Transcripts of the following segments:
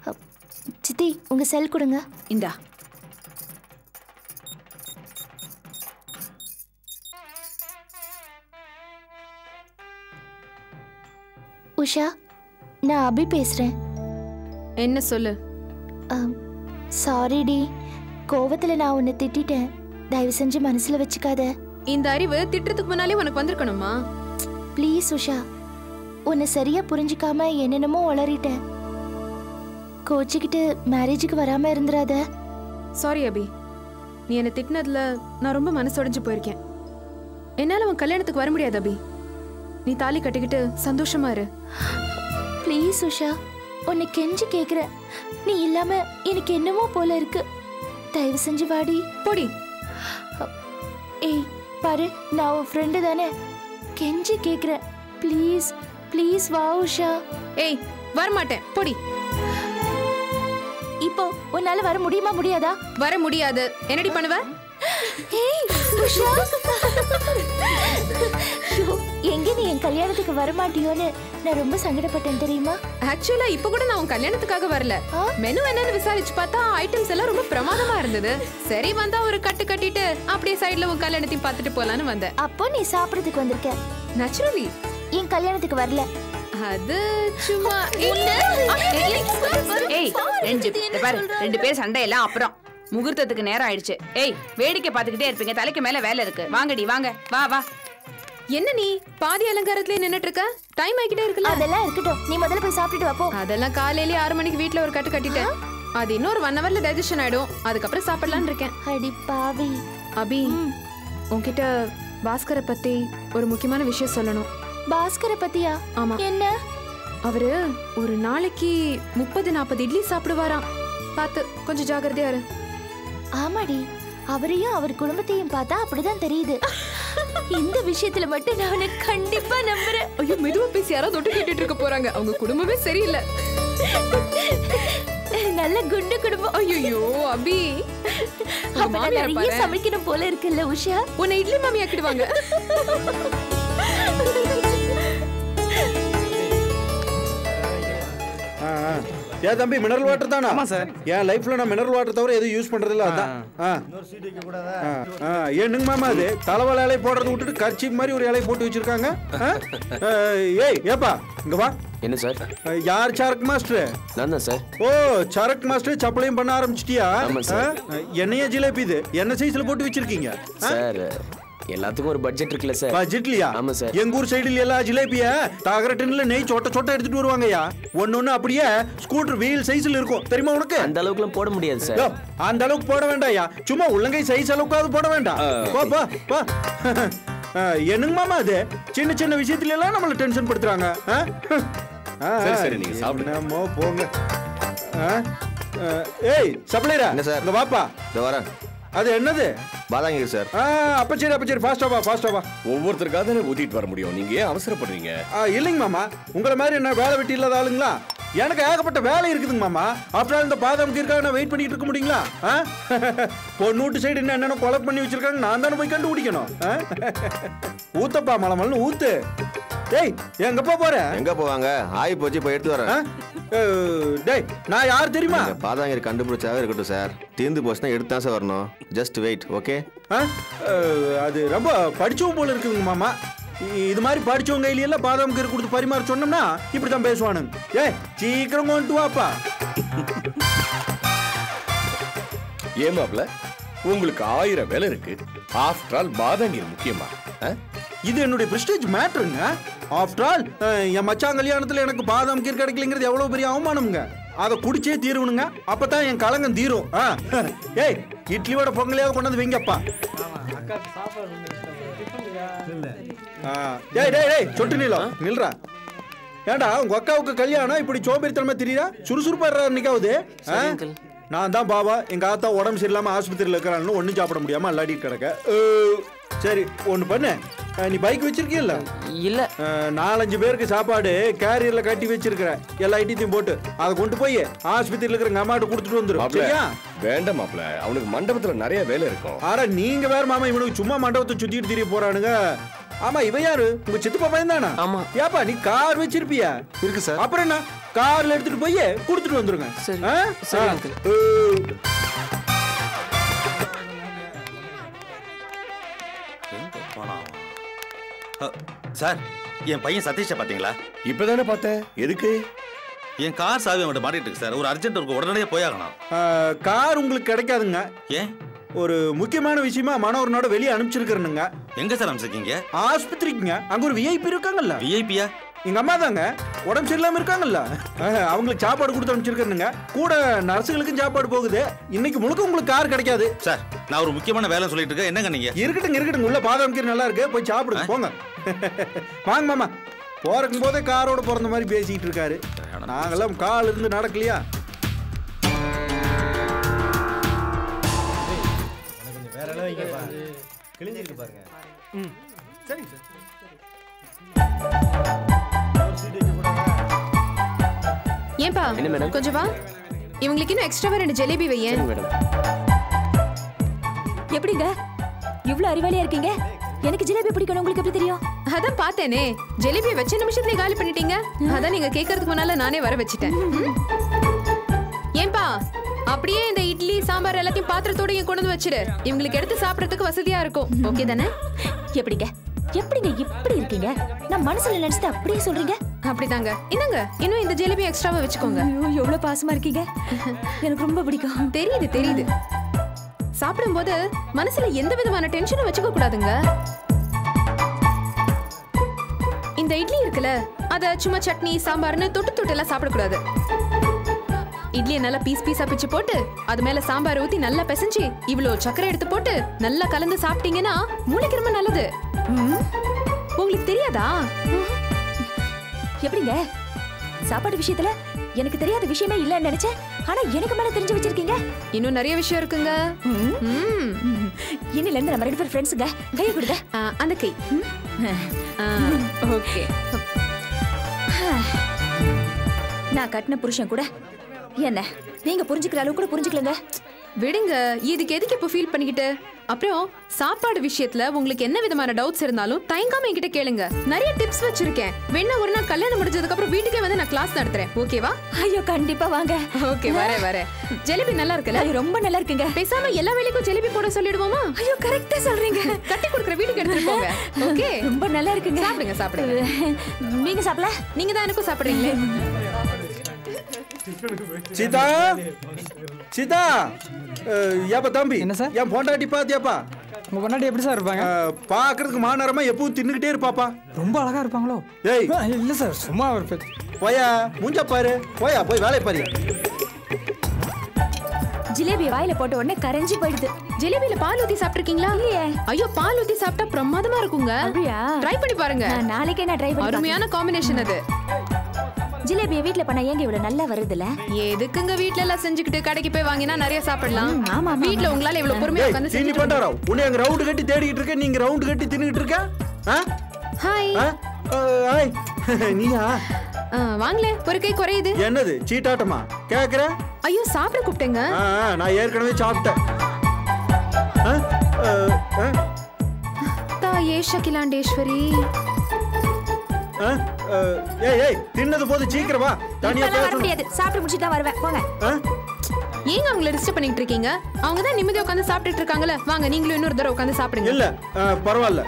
சித்தி உங்க செல் கொடுங்க. இந்தா. உஷா, நான் அபி பேசுறேன். என்ன சொல்லு? சாரி டி, கோவத்துல நான் உன்னை திட்டிட்டேன். தயவு செஞ்சு மனசுல வச்சுக்காத. இந்த அறிவு திட்டத்துக்கு முன்னாலே உனக்கு வந்திருக்கணுமா? ப்ளீஸ் உஷா, உன்னை சரியா புரிஞ்சுக்காம என்னென்னமோ உளறிட்டேன். கோச்சிக்கிட்டு மேரேஜுக்கு வராம இருந்துராத. சாரி அபி, நீ என்னை திட்டினதுல நான் ரொம்ப மனசொடைஞ்சு போயிருக்கேன். என்னால உன் கல்யாணத்துக்கு வர முடியாது அபி. நீ தாலி கட்டிக்கிட்டு சந்தோஷமா இரு. ப்ளீஸ் உஷா, உன்னை கெஞ்சி கேக்குறேன். நீ இல்லாம எனக்கு என்னமோ போல இருக்கு. தயவு செஞ்சு வாடி. போடி. ஏய் பாரு, நான் உன் ஃப்ரெண்டு தானே, கெஞ்சி கேக்குறேன். ப்ளீஸ் ப்ளீஸ் வா உஷா. ஏய் வரமாட்டேன், போடி. இப்போ உன்னால வர முடியுமா முடியாதா? வர முடியாது. என்னடி பண்ணுவ? ஏய் உஷா, எங்க நீ என் கல்யாணத்துக்கு வர மாட்டியோன்னு நான் ரொம்ப சங்கடப்பட்டேன் தெரியுமா? ஆக்சுவலா இப்ப கூட நான் உன் கல்யாணத்துக்காக வரல. மெனு என்னன்னு விசாரிச்சு பார்த்தா ஐட்டம்ஸ் எல்லாம் ரொம்ப பிரமாதமா இருந்தது. சரி வந்தா ஒரு கட்டு கட்டிட்டு அப்படியே சைடுல உன் கல்யாணத்தையும் பார்த்துட்டு போலான்னு வந்தேன். அப்போ நீ சாப்பிடறதுக்கு வந்திருக்க. நேச்சுரலி என் கல்யாணத்துக்கு வரல. அது சும்மா ரெண்டு பேர் சண்டை எல்லாம் அப்புறம் முகூர்த்தத்துக்கு நேரம் ஆயிடுச்சு. ஏய் வேடிக்கை பார்த்துக்கிட்டே இருப்பீங்க, தலைக்கு மேல வேலை இருக்கு. வாங்கடி வாங்க, வா வா. என்ன நீ பாதி அலங்காரத்திலே நின்னுட்டு இருக்க? டைம் ஆகிட்டே இருக்குல்ல. அதெல்லாம் இருக்கட்டும், நீ முதல்ல போய் சாப்பிட்டுட்டு வா போ. அதெல்லாம் காலையிலே 6 மணிக்கு வீட்ல ஒரு கட்டு கட்டிட்டேன். அது இன்னொரு 1 ஹவர்ல டைஜஷன் ஆயிடும். அதுக்கப்புறம் சாப்பிடலாம்னு இருக்கேன். அடி பாவி. அபி, உன்கிட்ட பாஸ்கரை பத்தி ஒரு முக்கியமான விஷயம் சொல்லணும். பாஸ்கரை பத்தியா? ஆமா. என்ன? அவரு ஒரு நாளைக்கு 30-40 இட்லி சாப்பிடுவாராம். பார்த்து கொஞ்சம் ஜாக்கிரதையா இரு. ஆமாடி, அவரையும் அவர் குடும்பத்தையும் பார்த்தா அப்படிதான் தெரியுது. இந்த விஷயத்துல மட்டும் நான் அவனை கண்டிப்பா நம்புறேன். ஐயோ, மெதுவா பேசி யாராவது தொட்டு கேட்டுட்டு இருக்க போறாங்க. அவங்க குடும்பமே சரியில்லை. நல்ல குண்டு குடும்பம். ஐயோ அபி, நிறைய சமைக்கணும் போல இருக்குல்ல உஷா. உன்னை இட்லி மாமி ஆக்கிடுவாங்க. ஏன் தம்பி மினரல் வாட்டர் தானா? ஆமா சார். என் லைஃப்ல நான் மினரல் வாட்டர் தவிர எதுவும் யூஸ் பண்றது இல்ல. அதான் என்னங்க மாமா அது தலைவலை இலை போடுறது விட்டுட்டு கர்ச்சி மாதிரி ஒரு இலை போட்டு வச்சிருக்காங்க. ஏய் ஏப்பா இங்க வா. என்ன சார்? யார் சரக் மாஸ்டர்? நான் தான் சார். ஓ சரக் மாஸ்டர், சப்பளையும் பண்ண ஆரம்பிச்சிட்டியா? என்னைய ஜிலேபி இது என்ன சைஸ்ல போட்டு வச்சிருக்கீங்க சார்? எல்லாத்துக்கும் ஒரு பட்ஜெட் இருக்குல்ல சார். பட்ஜெட்லியா? ஆமா சார். எங்க ஊர் சைடுல எல்லா ஜிலேபிய தகர டின்ல நெய் சொட்ட சொட்ட எடுத்துட்டு வருவாங்கயா. ஒண்ணு அப்படியே ஸ்கூட்டர் வீல் சைஸ்ல இருக்கும் தெரியுமா உனக்கு? அந்த அளவுக்குலாம் போட முடியாது சார். அந்த அளவுக்கு போட வேண்டாம்யா, சும்மா உள்ளங்கை சைஸ் அளவுக்கு போட வேண்டாம். போ போ போ. என்னங்க மாமா அது சின்ன சின்ன விஷயத்துல எல்லாம் நம்மள டென்ஷன் படுத்துறாங்க. சரி சரி நீங்க சாப்பிடுங்க. நம்ம போங்க. ஏய் சப்ளையரா, என்ன சார்? இங்க வாப்பா. இதோ வரேன். அது என்னது? பாதாங்கி சார். அப்ப சரி ஃபாஸ்டா வா. ஒவ்வொருத்தருக்காக தானே ஊத்திட்டு வர முடியும், நீங்க ஏன் அவசரப்படுறீங்க? இல்லைங்க மாமா, உங்களை மாதிரி என்ன வேலை வெட்டி இல்லாத ஆளுங்களா? எனக்கு ஏகப்பட்ட வேலை இருக்குதுங்க மாமா. அப்புறம் இந்த பாதாம் கீர்க்காக நான் வெயிட் பண்ணிட்டு இருக்க முடியுங்களா? பொண்ணூட்டு சைடு என்னென்ன கொலை பண்ணி வச்சிருக்காங்க, நான் தானே போய் கண்டுபிடிக்கணும். ஊத்தப்பா மலமல்னு ஊத்து. டேய் எங்கப்பா போற? எங்க போவாங்க, ஆயி போச்சு, போய் எடுத்து வரேன். டேய் நான் யார் தெரியுமா? பாதாங்கீர் கண்டுபிடிச்சாவே இருக்கட்டும் சார், தீர்ந்து போச்சுன்னா எடுத்து தான் சார் வரணும். Just wait, okay? அது ரொம்ப படிச்சவங்க போல இருக்குதுங்க மாமா. இது மாதிரி படிச்சவங்க கையில எல்லாம் பாதாம் கீரை கொடுத்து பரிமாற சொன்னோம்னா இப்படிதான் பேசுவானுங்க. ஏய் சீக்கிரம் கொண்டு வாப்பா. ஏமாப்ல உங்களுக்கு 1000 வேலை இருக்கு. ஆஃப்டர் ஆல் பாதாங்கீர் முக்கியமா? இது என்னுடைய பிரஸ்டீஜ் மேட்டருங்க. ஆஃப்டர் ஆல் என் மச்சான் கல்யாணத்துல எனக்கு பாதாம் கீர் கிடைக்கலங்கிறது எவ்வளவு பெரிய அவமானம்ங்க. அதை குடிச்சே தீருவனுங்க, அப்பதான் என் கலங்கம் தீரும். ஏய் இட்லியோட பொங்கலையாவது கொண்டாந்து வைங்கப்பா. டேய் சொட்டு நீளம் நில்றா. ஏண்டா உங்க அக்காவுக்கு கல்யாணம் இப்படி சோம்பேறித்தனமா தெரியுதா? சுறுசுறுப்பா இன்னைக்காவது. நான் தான் பாபா, எங்க ஆத்தா உடம்பு சரியில்லாம ஆஸ்பத்திரியில் இருக்கிறான்னு ஒன்னும் சாப்பிட முடியாம அல்லாடி கிடக்க. சரி ஒண்ணு பண்ணு, நீ பைக் வச்சிருக்கீல்ல? இல்ல. 4-5 பேருக்கு சாப்பாடு கேரியர்ல கட்டி வச்சிருக்கிற, எல்லா ஐட்டத்தையும் போட்டு அதை கொண்டு போய் ஆஸ்பத்திரியில் இருக்கிற எங்க அம்மாட்ட கொடுத்துட்டு வந்துடும். சரியா? வேண்டாம் மாப்ள, அவனுக்கு மண்டபத்துல நிறைய வேலை இருக்கும். ஆனா நீங்க வேற மாமா, இவனுக்கு சும்மா மண்டபத்தை சுத்திட்டு திரிய போறானுங்க. ஆமா இவன் யாரு உங்க சித்தப்பா பையன் தானா? ஆமா. ஏப்பா நீ கார் வச்சிருப்பியா? இருக்கு சார். அப்புறம் என்ன கார்ல எடுத்துட்டு போய் கொடுத்துட்டு வந்துருங்க. சரி. ஆ? சரி, ஆ. uncle. சார் என் பையன் சதீஷை பாத்தீங்களா? இப்பதானே பார்த்தேன். எதுக்கு? என் கார் சாவி அவன்கிட்ட மாட்டிட்டு இருக்கு சார். ஒரு அர்ஜென்ட் இருக்கு, உடனே போயாகணும். கார் உங்களுக்கு கிடைக்காதுங்க. ஏன்? ஒரு முக்கியமான விஷயமா மனோரனோட வெளியே அனுப்பிச்சிருக்கிறேனுங்க. எங்க சார் அனுப்பிச்சிருக்கீங்க? ஆஸ்பத்திரிக்குங்க. அங்க ஒரு விஐபி இருக்காங்கல்ல. விஐபியா? எங்க அம்மா தாங்க உடம்பு சரியில்லாம இருக்காங்கல்ல, அவங்களுக்கு சாப்பாடு கொடுத்து அனுப்பிச்சிருக்கேனுங்க. கூட நர்ஸுகளுக்கும் சாப்பாடு போகுது. இன்னைக்கு முழுக்க உங்களுக்கு கார் கிடைக்காது. சார் நான் ஒரு முக்கியமான வேலை சொல்லிட்டு இருக்கேன். என்னங்க நீங்க? இருக்கட்டும் உள்ள பாதாம் கீரை நல்லா இருக்கு, போய் சாப்பிடுங்க போங்க. வாங்க மாமா. போறக்கும் போதே காரோட பிறந்த மாதிரி பேசிட்டு இருக்காரு. நாங்கெல்லாம் கால் இருந்து நடக்கலையா? ஏன்பா என்ன மேடம்? கொஞ்சம் வா. இவங்களுக்கு இன்னும் எக்ஸ்ட்ராவா 2 ஜிலேபி வையேன். மேடம் எப்படிங்க இவ்ளோ அறிவாளியா இருக்கீங்க? எனக்கு ஜிலேபி பிடிக்கணும் உங்களுக்கு எப்படி தெரியும்? அதான் பார்த்தேனே, ஜிலேபி வச்ச நிமிஷத்துல காலி பண்ணிட்டீங்க. அதான் நீங்க கேட்கறதுக்கு முன்னால நானே வர வச்சிட்டேன். ஏன்பா அப்படியே இந்த இட்லி சாம்பார் எல்லாத்தையும் பாத்திரத்தோட கொண்டு வந்து வச்சிரு. இவங்களுக்கு எடுத்து சாப்பிடறதுக்கு வசதியா இருக்கும். ஓகே தானே? எப்படிங்க இப்படி இருக்கீங்க? நான் மனசுல நினைச்சத அப்படியே சொல்றீங்க. அப்படிதாங்க. இந்தாங்க இன்னும் இந்த ஜிலேபி எக்ஸ்ட்ராவா வச்சுக்கோங்க. ஐயோ எவ்வளவு பாசமா இருக்கீங்க. எனக்கு ரொம்ப பிடிக்கும். தெரியுது. சாப்பிடும்போது மனசுல எந்த விதமான டென்ஷனும் வச்சுக்க கூடாதுங்க. இந்த இட்லி இருக்குல்ல, அத சும்மா சட்னி சாம்பார்னு தொட்டு எல்லாம் சாப்பிடக்கூடாது. இட்லியை நல்லா பீஸா பிச்சு போட்டு அது மேல சாம்பார் ஊத்தி நல்லா பிசைஞ்சு இவ்வளோ சக்கரை எடுத்து போட்டு நல்லா கலந்து சாப்பிட்டீங்கன்னா மூளைக்கு ரொம்ப நல்லது. உங்களுக்கு தெரியாதா? எப்படிங்க சாப்பாடு விஷயத்துல எனக்கு தெரியாத விஷயமே இல்லன்னு நினைச்சேன். ஆனா எனக்கு மேல தெரிஞ்சு வச்சிருக்கீங்க. இன்னும் நிறைய விஷயம் இருக்குங்க. இன்னில இருந்து நம்ம 2 பேரும் ஃப்ரெண்ட்ஸுங்க. கையை கொடுங்க. அந்த கை. ஓகே. நான் கட்டின புருஷன் கூட என்ன நீங்க புரிஞ்சுக்கிற அளவுக்கு கூட புரிஞ்சுக்கலங்க. விடுங்க, இதுக்கு எதுக்கு இப்ப ஃபீல் பண்ணிக்கிட்டு? அப்புறம் சாப்பாடு விஷயத்துல உங்களுக்கு என்ன விதமான டவுட்ஸ் இருந்தாலும் தயங்காம என்கிட்ட கேளுங்க. நிறைய டிப்ஸ் வச்சிருக்கேன். வேணா ஒரு நாள் கல்யாணம் முடிஞ்சதுக்கு அப்புறம் வீட்டுக்கே வந்து நான் கிளாஸ் நடத்துறேன். ஓகேவா? ஐயோ கண்டிப்பா வாங்க. ஓகே வரேன். ஜிலேபி நல்லா இருக்குல்ல? ஐயோ ரொம்ப நல்லா இருக்குங்க. பேசாம எல்லா வேலைக்கும் ஜிலேபி போட சொல்லிடுவோமா? ஐயோ கரெக்ட்டா சொல்றீங்க. கட்டி கொடுக்குற வீட்டுக்கு எடுத்துட்டு போங்க. ஓகே ரொம்ப நல்லா இருக்குங்க. சாப்பிடுங்க. நீங்க சாப்பிடல? நீங்க தான் எனக்கும் சாப்பிடுறீங்களே. சீதா ஏப்பா தம்பி, என்ன சார்? என் பொண்டாட்டி பாத்தியாப்பா? உங்க பொண்டாட்டி எப்படி சார் இருப்பாங்க? பாக்குறதுக்கு மாநரமா எப்பவும் தின்னுகிட்டே இருப்பாப்பா. ரொம்ப அழகா இருப்பாங்களோ? ஏய் இல்ல சார், சும்மா ஒரு போயா மூஞ்ச பாரு. போய் வேலையை பாரு. ஜிலேபி வாயில போட்ட உடனே கரைஞ்சி போயிடுது. ஜிலேபியில பால் ஊத்தி சாப்பிட்டிருக்கீங்களா? இல்லையே. ஐயோ பால் ஊத்தி சாப்பிட்டா பிரமாதமா இருக்குங்க. அப்படியா? ட்ரை பண்ணி பாருங்க. நாளைக்கே நான் ட்ரை பண்ணி அருமையான காம்பினேஷன் அது. ஜிலேபியை வீட்ல பண்ணா ஏங்க இவ்வளவு நல்லா வருதுல? எதுக்குங்க வீட்ல எல்லாம் செஞ்சுக்கிட்டு கடைக்கு போய் வாங்கினா நிறைய சாப்பிடலாம். ஆமா வீட்ல உங்களால இவ்வளவு பொறுமையா உட்கார்ந்து தீனி பண்டாரோ உன்னை அங்க ரவுண்ட் கட்டி தேடிட்டு இருக்க, நீங்க ரவுண்ட் கட்டி தின்னுட்டு இருக்க. ஹாய். ஹாய். நீயா? வாங்களே, ஒரு கை குறையுது. என்னது சீட்டாட்டமா கேக்குற? ஐயோ சாப்பிட கூப்பிட்டேங்க. நான் ஏற்கனவே சாப்பிட்டேன். தாயே ஷகிலாண்டேஸ்வரி. ஏய் தின்னது போது சீக்கிரம் வா. தனியா வர முடியாது. சாப்பிட்டு முடிச்சிட்டு தான் வருவேன். போங்க. ஏங்க அவங்கள டிஸ்டர்ப் பண்ணிட்டு இருக்கீங்க? அவங்க தான் நிம்மதியா உட்கார்ந்து சாப்பிட்டுட்டு இருக்காங்கல. வாங்க நீங்களும் இன்னொரு தடவை உட்கார்ந்து சாப்பிடுங்க. இல்ல பரவாயில்ல.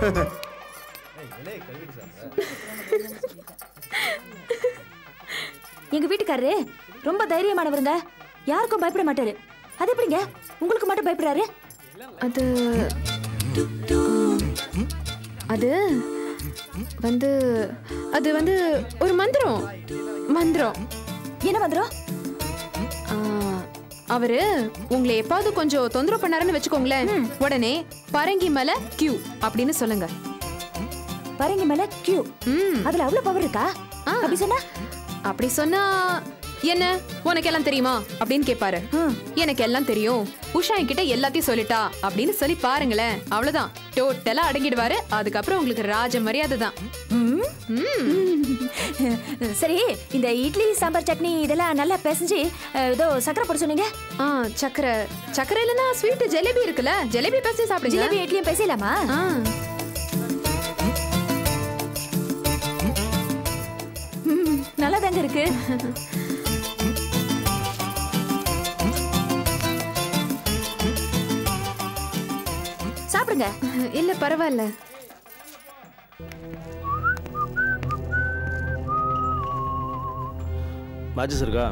எங்க வீட்டுக்காரரு ரொம்ப தைரியமானவருங்க. யாருக்கும் பயப்பட மாட்டாரு. அது எப்படிங்க உங்களுக்கு மட்டும் பயப்படுறாரு? அது வந்து ஒரு மந்திரம். என்ன மந்திரம்? அவரு உங்களை எப்பாவது கொஞ்சம் தொந்தரவு பண்ணாருன்னு வச்சுக்கோங்களேன், உடனே பரங்கி மலை கியூ அப்படின்னு சொல்லுங்க. பரங்கி மலை கியூ? அதுல அவ்வளவு பவர் இருக்கா? அப்படி சொன்னா என்ன உனக்கு எல்லாம் தெரியுமா அப்படின்னு கேட்பாரு. எனக்கு எல்லாம் தெரியும், உஷா என்கிட்ட எல்லாத்தையும் சொல்லிட்டா அப்படின்னு சொல்லி பாருங்களேன். அவ்வளவுதான், டோட்டலா அடங்கிடுவாரு. அதுக்கப்புறம் உங்களுக்கு ராஜ மரியாதை தான். சரி, இந்த இட்லி சாம்பார் சட்னி இதெல்லாம் நல்லா பிசைஞ்சு ஏதோ சக்கரை போட சொன்னீங்க. சக்கரை இல்லைன்னா ஸ்வீட் ஜிலேபி இருக்குல்ல, ஜிலேபி பிசைஞ்சு சாப்பிடுங்க. ஜிலேபி இட்லியும் பிசையலாமா? தாங்க இருக்கு. சாப்பிடுங்க. இல்ல பரவாயில்ல. மேட்சஸ் இருக்கா?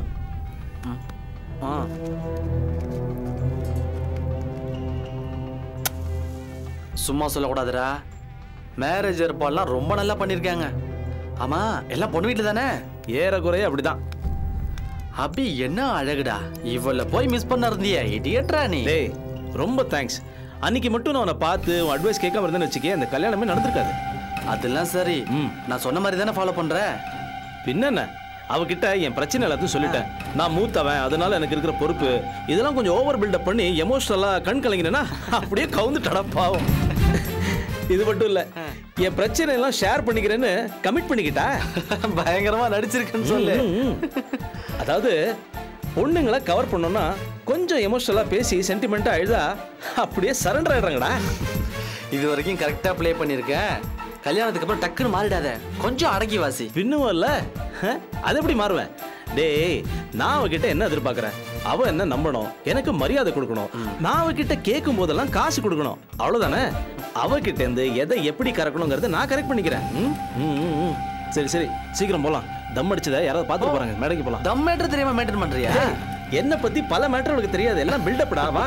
சும்மா சொல்லக்கூடாதுடா. மேரேஜ் ஏற்பாடுலாம் ரொம்ப நல்லா பண்ணியிருக்காங்க. ஆமா, எல்லாம் பொண்ணு வீட்டில் தானே? ஏறக்குறைய அப்படிதான். அபி என்ன அழகுடா. இவளை போய் மிஸ் பண்ண இருந்தியா? இடியட்ரா நீ. டேய் ரொம்ப தேங்க்ஸ். அன்னைக்கு மட்டும் நான் உன்னை பார்த்து உன் அட்வைஸ் கேட்காம இருந்தேன்னு வச்சுக்கே அந்த கல்யாணமே நடந்திருக்காது. அதெல்லாம் சரி. நான் சொன்ன மாதிரி தானே ஃபாலோ பண்ற. பின்னென்ன, அவகிட்ட என் பிரச்சனை எல்லாத்தையும் சொல்லிட்டேன். நான் மூத்தவன், அதனால எனக்கு இருக்கிற பொறுப்பு இதெல்லாம் கொஞ்சம் ஓவர் பில்டப் பண்ணி எமோஷனலா கண் கலங்கினேன்னா அப்படியே கவுந்துட்டடா பாவம். இது மட்டும் இல்ல, என் பிரச்சனை எல்லாம் ஷேர் பண்ணிக்கிறேன்னு கமிட் பண்ணிக்கிட்டா. பயங்கரமா நடிச்சிருக்குன்னு சொல்லு. அதாவது பொண்ணுங்களை கவர் பண்ணோம்னா கொஞ்சம் எமோஷனலா பேசி சென்டிமெண்டா எழுதா அப்படியே சரண்டர் ஆயிடுறாங்கடா. இது வரைக்கும் கரெக்டா ப்ளே பண்ணிருக்கேன். கல்யாணத்துக்கு அப்புறம் டக்குன்னு மாறிடாத, கொஞ்சம் அடக்கி வாசி. பின்னுவல்ல, அது எப்படி மாறுவேன்? டேய், நான் அவகிட்ட என்ன எதிர்பார்க்கறேன்? அவ என்ன நம்பணும், எனக்கு மரியாதை கொடுக்கணும். நான் அவகிட்ட கேட்கும் போதெல்லாம் காசு கொடுக்கணும், அவ்வளவுதானே? அவகிட்ட இருந்து எதை எப்படி கரெக்டணுங்கிறத நான் கரெக்ட் பண்ணிக்கிறேன். சரி சரி, சீக்கிரம் போலாம். தம் அடிச்சத யாராவது பார்த்துட்டு போறாங்க, மேடைக்கு போலாம். தம் மேட்டர் தெரியாம மேட்டர் பண்றியா? என்ன பத்தி பல மேட்டர் உனக்கு தெரியாது, எல்லாம் பில்டப்டா. வா.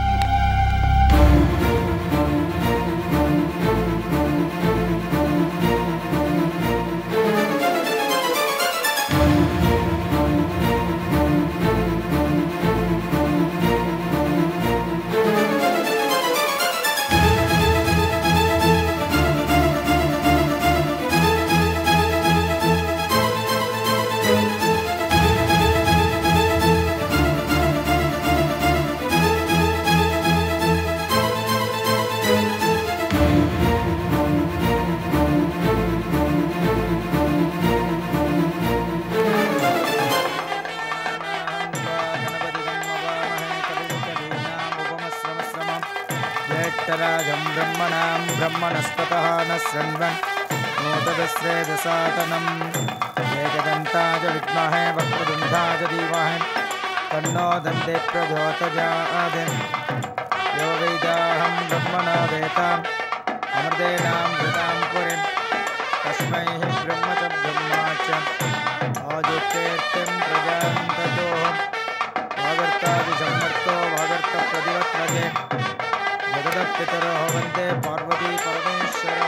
ज्येष्ठराजं ब्रह्मणां ब्रह्मणस्पतः न शृण्वन् नोतदस्रेदसातनम् एकदन्ताय विद्महे वक्रतुण्डाय धीमहि तन्नो दन्ते प्रचोदयात् यो वेदाहं ब्रह्मणा वेदाम् अमृतेनामृतां पुरीं तस्मै ब्रह्म च ब्रह्मा च आजुक्तेर्तिं प्रजां ततोः वागर्तादिसम्मर्तो वागर्तप्रतिवत्रजे जगदपितरो वन्दे पार्वती परमेश्वर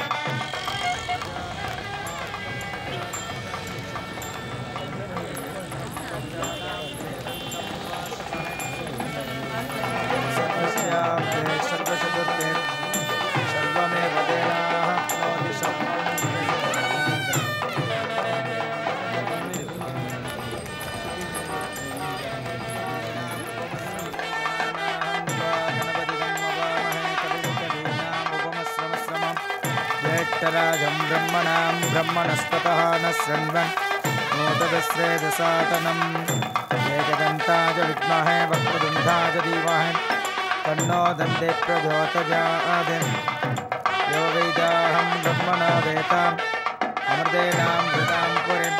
सर्वशतुर्थे सर्वमेव देनाः ज्येष्ठराजं ब्रह्मणां ब्रह्मणस्पतः न शृण्वन् नोतदस्रेदसातनम् एकदन्ताय विद्महे वक्रतुण्डाय धीमहि तन्नो दन्ते प्रचोदयात् यो वेदाहं ब्रह्मणा वेदाम् अमृतेनामृतां पुरीं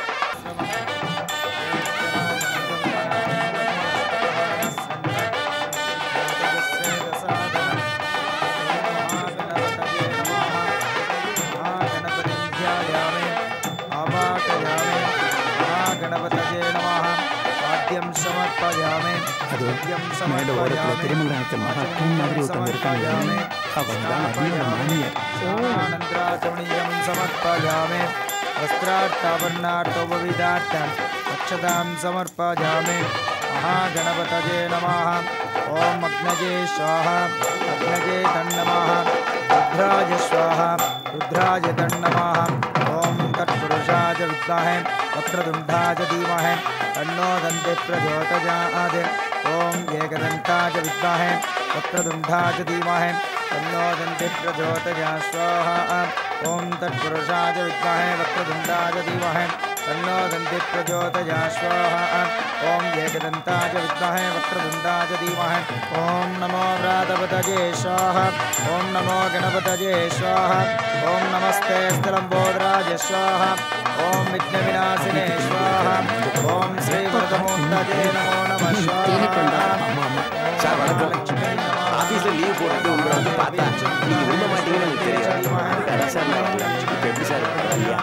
गणपतये नमः वाद्यं समर्पयामि वाद्यं समर्पयामि आनन्द्राचमनीयं समर्पयामि वस्त्राट्टावर्णाट्टोपविधाट्टम् अक्षतां समर्पयामि महागणपतये नमः ॐ अग्नये स्वाहा अग्नये तन्नमः रुद्राय स्वाहा रुद्राय तन्नमः ॐ तत्पुरुषाय विद्महे वक्रतुण्डाय धीमहि तन्नो दन्ते प्रचोदयात् ॐ एकदन्ताय विद्महे वक्रतुण्डाय धीमहि तन्नो दन्ते प्रचोदयात् स्वाहा ॐ तत्पुरुषाय विद्महे वक्रतुण्डाय धीमहि तन्नो दन्ति प्रचोदयात् स्वाहा ॐ एकदन्ताय विद्महे वक्रतुण्डाय धीमहि ॐ नमो व्रातपतये स्वाहा ॐ नमो गणपतये स्वाहा ॐ नमस्ते स्थलम्बोदराय स्वाहा ॐ विघ्नविनाशिने स्वाहा ॐ श्रीवरदमूर्तये नमो नमः स्वाहा சார் வணக்கம் ஆஃபீஸில் லீவ் போட்டுட்டு உங்களை வந்து பார்த்தா நீங்கள் விரும்ப மாட்டீங்கன்னு எனக்கு தெரியும் அதான் சார் நான் வரல. இப்போ எப்படி சார் இல்லையா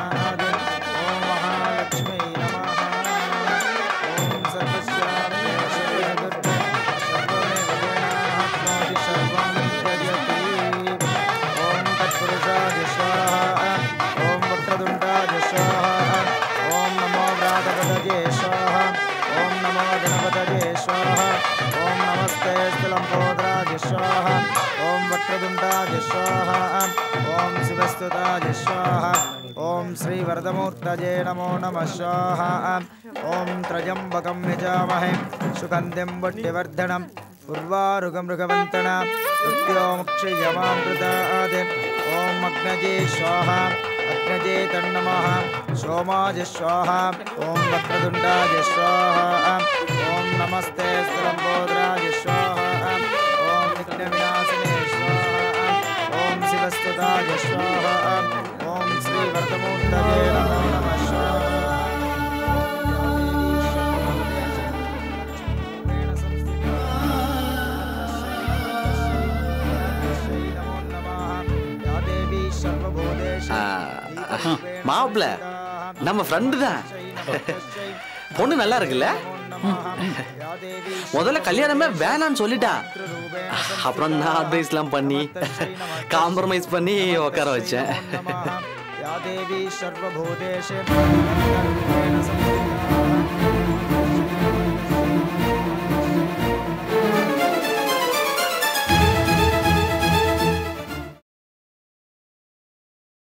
स्वाहा ओम वक्रतुंडाय स्वाहा ओम शिवस्तुताय स्वाहा ओम श्री वरदमूर्तये नमो नमः स्वाहा ओम त्रयंबकं यजामहे सुगन्धिं पुष्टिवर्धनम् उर्वारुकं मृगवन्तना मृत्योमुक्षयमामृतात् ओम अग्नये स्वाहा अग्नये तन्नमः सोमाय स्वाहा ओम वक्रतुंडाय स्वाहा ओम नमस्ते स्थलम्बोदराय स्वाहा ओम विघ्नविनाशिने स्वाहा ओम शिवस्तुताय स्वाहा ओम श्री वरदमूर्तये नमो नमः स्वाहा மாப்பிள்ள நம்ம ஃப்ரெண்டு தான். பொண்ணு நல்லா இருக்குல்ல? முதல்ல கல்யாணமே வேணான்னு சொல்லிட்டா. அப்புறம் நான் அட்வைஸ்லாம் பண்ணி காம்ப்ரமைஸ் பண்ணி உட்கார வச்சேன்.